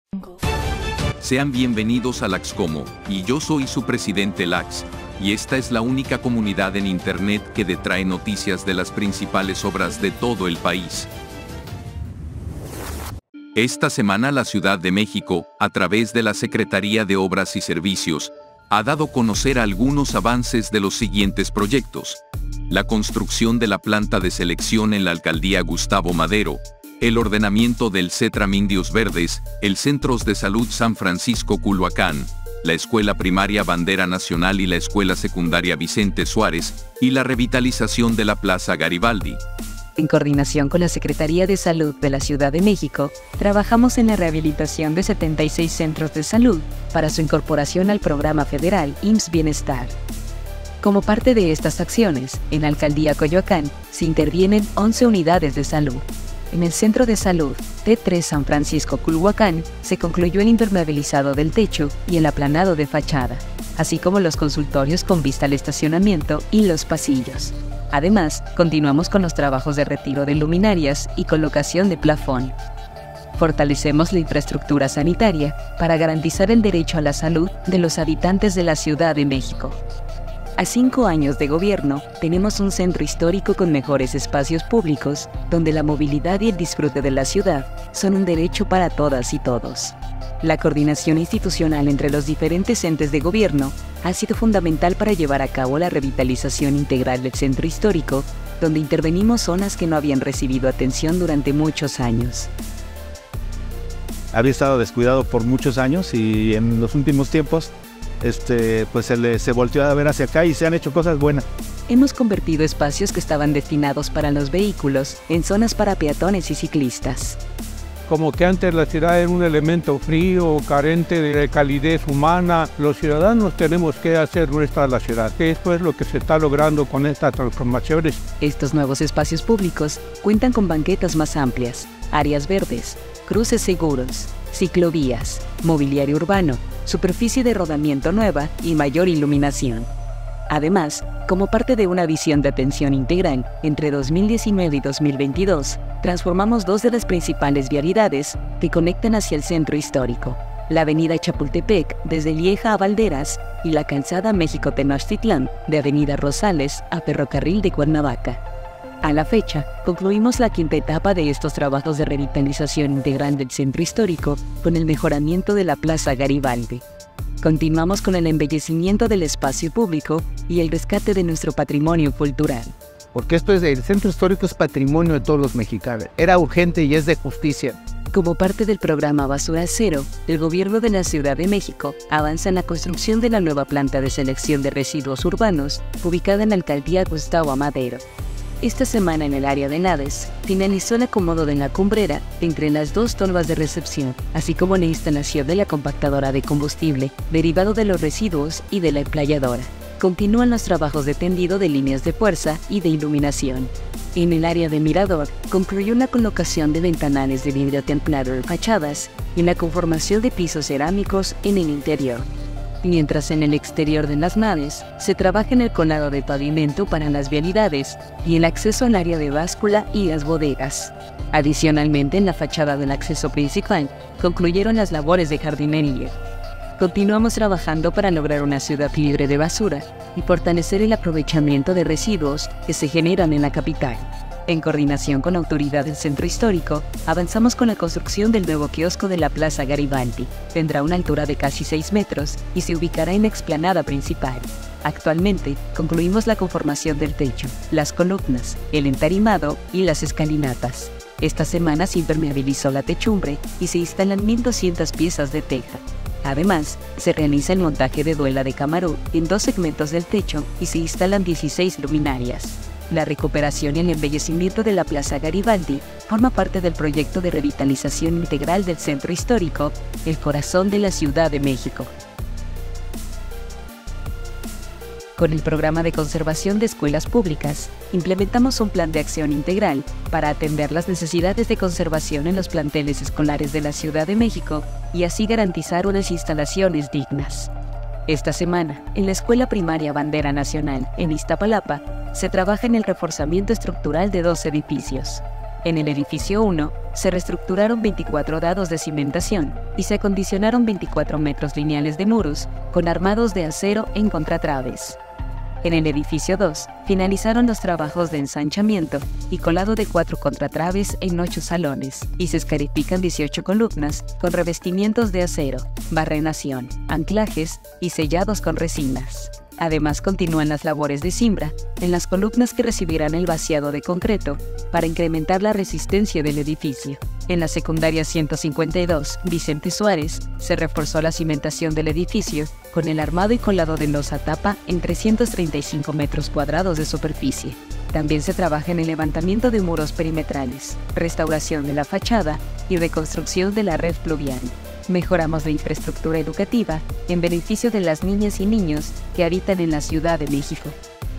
Sean bienvenidos a Laxcomo, y yo soy su presidente Lax, y esta es la única comunidad en Internet que te trae noticias de las principales obras de todo el país. Esta semana la Ciudad de México, a través de la Secretaría de Obras y Servicios, ha dado a conocer algunos avances de los siguientes proyectos: la construcción de la planta de selección en la Alcaldía Gustavo Madero, el ordenamiento del CETRAM Indios Verdes, el Centros de Salud San Francisco Culhuacán, la Escuela Primaria Bandera Nacional y la Escuela Secundaria Vicente Suárez, y la revitalización de la Plaza Garibaldi. En coordinación con la Secretaría de Salud de la Ciudad de México, trabajamos en la rehabilitación de 76 centros de salud para su incorporación al programa federal IMSS Bienestar. Como parte de estas acciones, en la Alcaldía Coyoacán se intervienen 11 unidades de salud. En el Centro de Salud T3 San Francisco Culhuacán se concluyó el impermeabilizado del techo y el aplanado de fachada, así como los consultorios con vista al estacionamiento y los pasillos. Además, continuamos con los trabajos de retiro de luminarias y colocación de plafón. Fortalecemos la infraestructura sanitaria para garantizar el derecho a la salud de los habitantes de la Ciudad de México. A 5 años de gobierno, tenemos un centro histórico con mejores espacios públicos, donde la movilidad y el disfrute de la ciudad son un derecho para todas y todos. La coordinación institucional entre los diferentes entes de gobierno ha sido fundamental para llevar a cabo la revitalización integral del centro histórico, donde intervenimos zonas que no habían recibido atención durante muchos años. Había estado descuidado por muchos años y en los últimos tiempos pues se volteó a ver hacia acá y se han hecho cosas buenas. Hemos convertido espacios que estaban destinados para los vehículos en zonas para peatones y ciclistas. Como que antes la ciudad era un elemento frío, carente de calidez humana, los ciudadanos tenemos que hacer nuestra la ciudad. Esto es lo que se está logrando con estas transformaciones. Estos nuevos espacios públicos cuentan con banquetas más amplias, áreas verdes, cruces seguros, ciclovías, mobiliario urbano, superficie de rodamiento nueva y mayor iluminación. Además, como parte de una visión de atención integral, entre 2019 y 2022, transformamos 2 de las principales vialidades que conectan hacia el centro histórico: la avenida Chapultepec desde Lieja a Valderas y la calzada México-Tenochtitlán de avenida Rosales a Ferrocarril de Cuernavaca. A la fecha, concluimos la 5ª etapa de estos trabajos de revitalización integral del centro histórico con el mejoramiento de la Plaza Garibaldi. Continuamos con el embellecimiento del espacio público y el rescate de nuestro patrimonio cultural. Porque el centro histórico es patrimonio de todos los mexicanos. Era urgente y es de justicia. Como parte del programa Basura Cero, el Gobierno de la Ciudad de México avanza en la construcción de la nueva planta de selección de residuos urbanos ubicada en la Alcaldía Gustavo Madero. Esta semana en el área de Nades, finalizó el acomodo de la cumbrera entre las 2 tolvas de recepción, así como la instalación de la compactadora de combustible, derivado de los residuos y de la emplayadora. Continúan los trabajos de tendido de líneas de fuerza y de iluminación. En el área de Mirador, concluyó la colocación de ventanales de vidrio templado en fachadas y la conformación de pisos cerámicos en el interior. Mientras en el exterior de las naves se trabaja en el colado de pavimento para las vialidades y el acceso al área de báscula y las bodegas. Adicionalmente, en la fachada del acceso principal, concluyeron las labores de jardinería. Continuamos trabajando para lograr una ciudad libre de basura y fortalecer el aprovechamiento de residuos que se generan en la capital. En coordinación con la autoridad del centro histórico, avanzamos con la construcción del nuevo kiosco de la Plaza Garibaldi. Tendrá una altura de casi 6 metros y se ubicará en la explanada principal. Actualmente, concluimos la conformación del techo, las columnas, el entarimado y las escalinatas. Esta semana se impermeabilizó la techumbre y se instalan 1.200 piezas de teja. Además, se realiza el montaje de duela de camarón en 2 segmentos del techo y se instalan 16 luminarias. La recuperación y el embellecimiento de la Plaza Garibaldi forma parte del proyecto de revitalización integral del centro histórico, el corazón de la Ciudad de México. Con el programa de conservación de escuelas públicas, implementamos un plan de acción integral para atender las necesidades de conservación en los planteles escolares de la Ciudad de México y así garantizar unas instalaciones dignas. Esta semana, en la Escuela Primaria Bandera Nacional, en Iztapalapa, se trabaja en el reforzamiento estructural de 2 edificios. En el edificio 1, se reestructuraron 24 dados de cimentación y se acondicionaron 24 metros lineales de muros con armados de acero en contratraves. En el edificio 2, finalizaron los trabajos de ensanchamiento y colado de 4 contratraves en 8 salones y se escarifican 18 columnas con revestimientos de acero, barrenación, anclajes y sellados con resinas. Además, continúan las labores de cimbra en las columnas que recibirán el vaciado de concreto para incrementar la resistencia del edificio. En la secundaria 152, Vicente Suárez, se reforzó la cimentación del edificio con el armado y colado de losa tapa en 335 metros cuadrados de superficie. También se trabaja en el levantamiento de muros perimetrales, restauración de la fachada y reconstrucción de la red fluvial. Mejoramos la infraestructura educativa en beneficio de las niñas y niños que habitan en la Ciudad de México.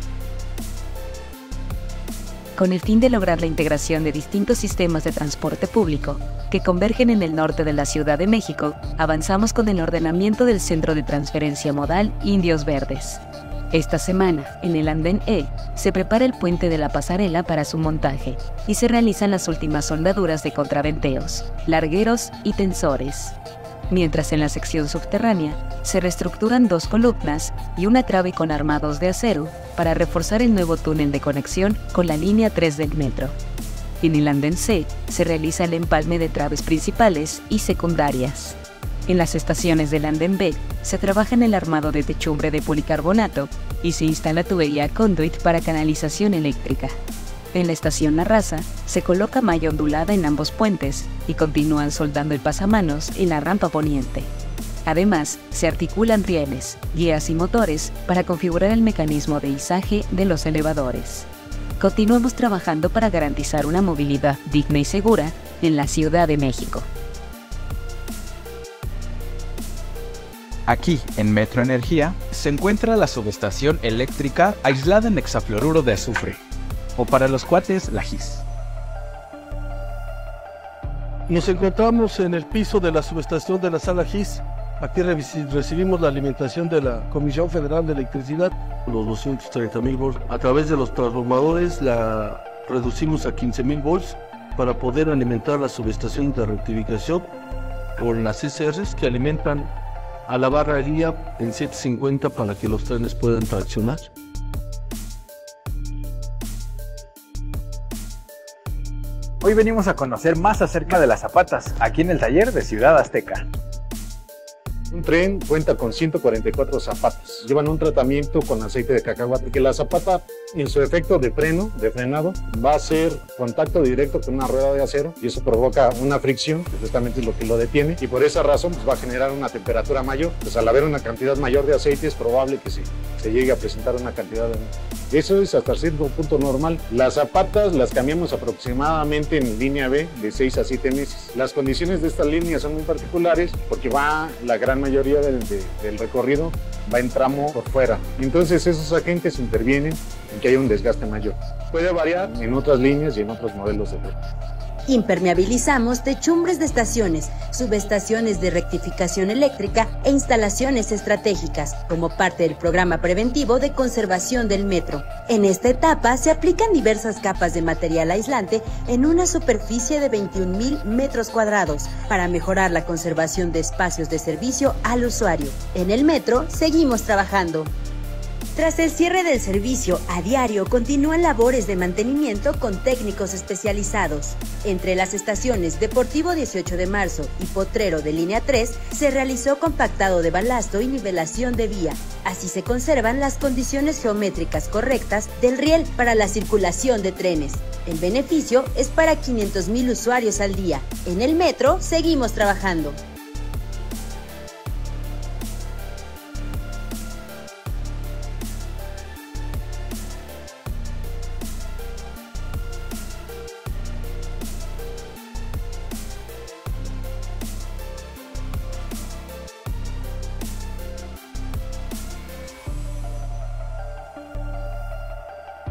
Con el fin de lograr la integración de distintos sistemas de transporte público que convergen en el norte de la Ciudad de México, avanzamos con el ordenamiento del Centro de Transferencia Modal Indios Verdes. Esta semana, en el andén E, se prepara el puente de la pasarela para su montaje y se realizan las últimas soldaduras de contraventeos, largueros y tensores. Mientras en la sección subterránea se reestructuran 2 columnas y una trave con armados de acero para reforzar el nuevo túnel de conexión con la línea 3 del metro. En el andén C se realiza el empalme de traves principales y secundarias. En las estaciones del andén B se trabaja en el armado de techumbre de policarbonato y se instala tubería conduit para canalización eléctrica. En la estación La Raza se coloca malla ondulada en ambos puentes y continúan soldando el pasamanos en la rampa poniente. Además, se articulan rieles, guías y motores para configurar el mecanismo de izaje de los elevadores. Continuamos trabajando para garantizar una movilidad digna y segura en la Ciudad de México. Aquí, en Metro Energía, se encuentra la subestación eléctrica aislada en hexafluoruro de azufre, o para los cuates, la GIS. Nos encontramos en el piso de la subestación de la sala GIS. Aquí recibimos la alimentación de la Comisión Federal de Electricidad, los 230,000 volts. A través de los transformadores la reducimos a 15,000 volts para poder alimentar la subestación de rectificación con las CCRs que alimentan a la barra de guía en 750 para que los trenes puedan traccionar. Hoy venimos a conocer más acerca de las zapatas, aquí en el taller de Ciudad Azteca. Un tren cuenta con 144 zapatas. Llevan un tratamiento con aceite de cacahuate, porque la zapata, en su efecto de freno, de frenado, va a hacer contacto directo con una rueda de acero y eso provoca una fricción, que justamente es lo que lo detiene, y por esa razón pues, va a generar una temperatura mayor. Pues al haber una cantidad mayor de aceite es probable que se llegue a presentar una cantidad de... Eso es hasta cierto punto normal. Las zapatas las cambiamos aproximadamente en línea B de 6 a 7 meses. Las condiciones de esta línea son muy particulares porque la gran mayoría del recorrido va en tramo por fuera. Entonces esos agentes intervienen en que haya un desgaste mayor. Puede variar en otras líneas y en otros modelos de tren. Impermeabilizamos techumbres de estaciones, subestaciones de rectificación eléctrica e instalaciones estratégicas, como parte del programa preventivo de conservación del metro. En esta etapa se aplican diversas capas de material aislante en una superficie de 21,000 metros cuadrados para mejorar la conservación de espacios de servicio al usuario. En el metro seguimos trabajando. Tras el cierre del servicio a diario, continúan labores de mantenimiento con técnicos especializados. Entre las estaciones Deportivo 18 de Marzo y Potrero de línea 3, se realizó compactado de balasto y nivelación de vía. Así se conservan las condiciones geométricas correctas del riel para la circulación de trenes. El beneficio es para 500,000 usuarios al día. En el metro seguimos trabajando.